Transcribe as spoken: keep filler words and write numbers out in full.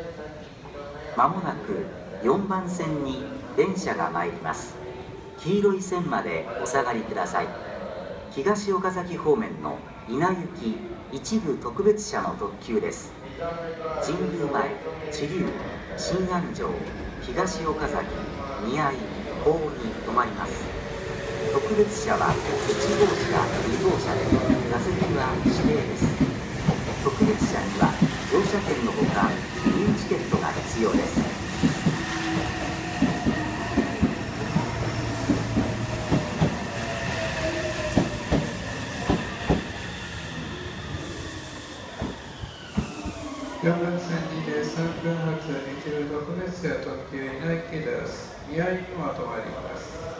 まもなくよんばん線に電車が参ります。黄色い線までお下がりください。東岡崎方面の稲行き一部特別車の特急です。神宮前、知立、新安城、東岡崎、宮井、甲府に止まります。特別車はいち号車、に号車で座席は指定です。特別車には乗車券のほか入チケットが必要です。 よんばん線にてさんぶん発日部特別車特急稲行きです。宮城には止まります。